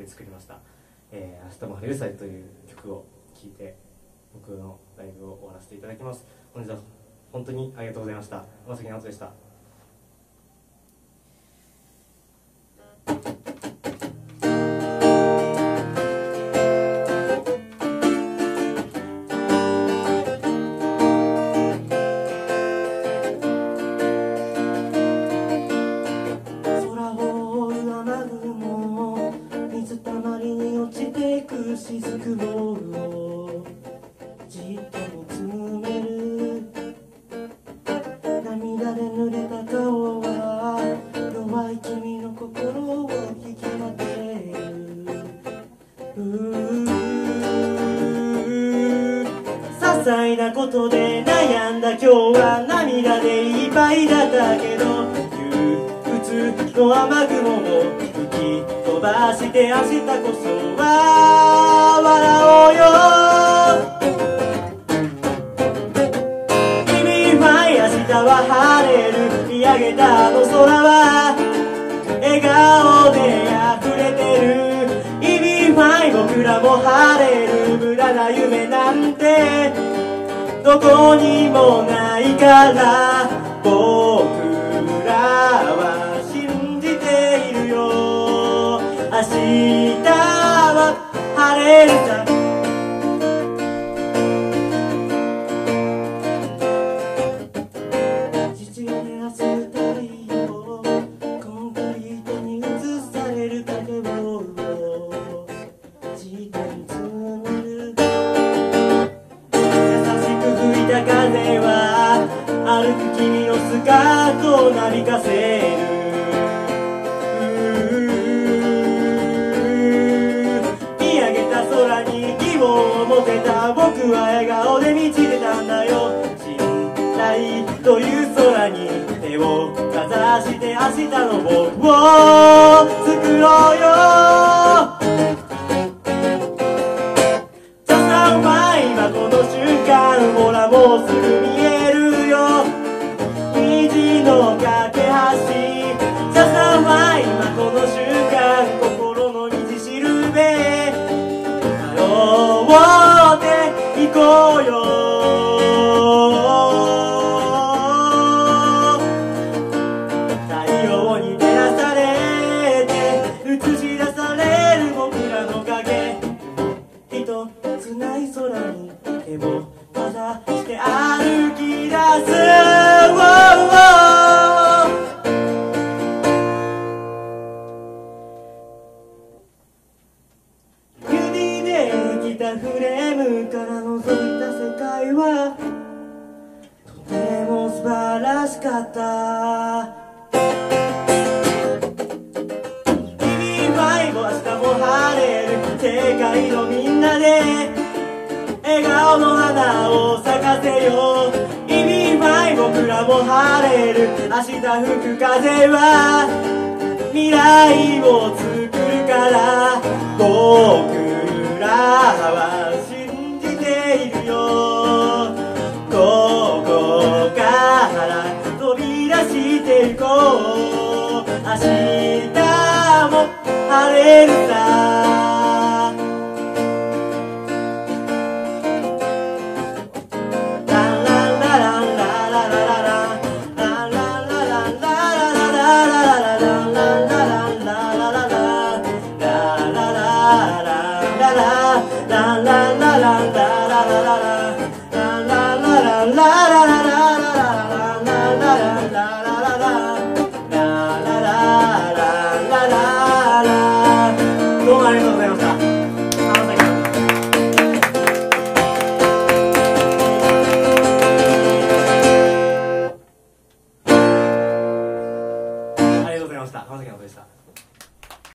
作りました。明日も晴れるさいという曲を聴いて僕のライブを終わらせていただきます。本日は本当にありがとうございました。山崎直人でした。 雫ボールをじっと見つめる。涙で濡れた顔は弱い君の心を引き当てる。些細なことで悩んだ今日は涙でいっぱいだったけど、憂鬱の雨雲を吹き飛ばして明日こそは笑おうよ。君は明日は晴れる。見上げたあの空は笑顔で溢れてる。意味ない僕らも晴れる。無駄な夢なんてどこにもないから、僕らは信じているよ。明日は晴れるさ。父親で明日太陽、コンクリートに映される影をじっと見つめる。優しく吹いた風は歩く君のスカートをなびかせる。見上げた空に希望を持てた僕は笑顔で満ちてたんだよ。信頼という空に手をかざして明日の僕を作ろうよ。さあお前今この瞬間、ほらもうすぐ見えるよ。虹の架け橋、さあお前今この瞬間、心の道しるべ通っていこうよ。太陽に照らされて映し出される僕らの影、一つない空に手をかざして歩き出す。指でできたフレームから覗いた世界はとても素晴らしかった。君は明日も晴れる。世界のみんなで笑顔の花を咲かせよう。意味ない僕らも晴れる。明日吹く風は未来を作るから、僕らは信じているよ。ここから飛び出していこう。明日も晴れるさ。どうもありがとうございました。ありがとうございました。浜崎直人でした。